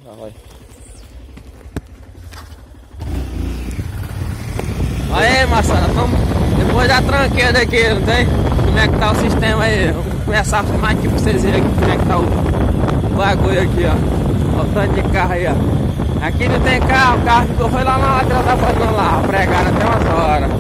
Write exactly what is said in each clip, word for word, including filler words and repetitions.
Olha. Aí, Marcelo, vamos depois da tranqueira aqui, não tem? Como é que tá o sistema aí? Vamos começar a filmar aqui pra vocês verem aqui como é que tá o bagulho aqui, ó. Olha o tanto de carro aí, ó. Aqui não tem carro, o carro ficou, foi lá na lateral da fazenda lá, pregaram até umas horas.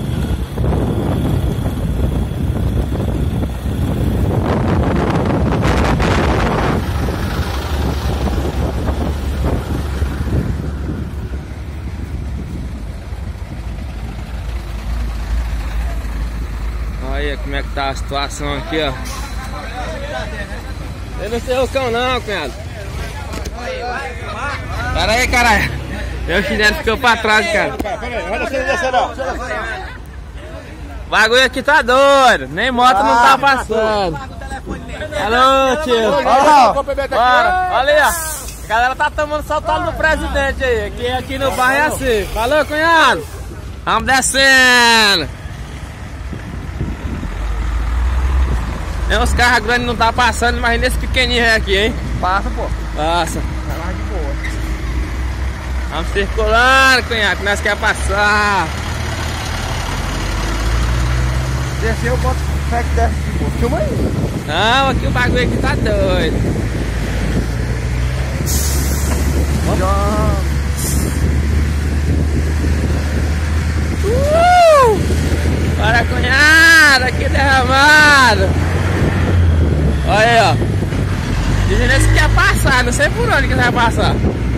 Olha como é que tá a situação aqui, ó. Eu não sei o cão não, cunhado. Pera aí, caralho. Meu chinelo ficou pra trás, cara. O bagulho aqui tá doido. Nem moto não tá passando. Alô, tio. Bora. Olha aí, ó. A galera tá tomando saltado do presidente aí. Aqui, aqui no bairro é assim. Falou, cunhado. Vamos descendo. Nem os carros grandes não tá passando, mas nesse pequenininho aqui, hein? Passa, pô. Passa. Vai lá de boa. Vamos circulando, cunhado, que nós quer passar. Desceu, bota o fé que desce de boa. Filma aí. Não, aqui o bagulho aqui tá doido. Uh! Bora, cunhado, aqui derramado. Olha aí, ó. Dizendo que quer passar, não sei por onde que vai passar.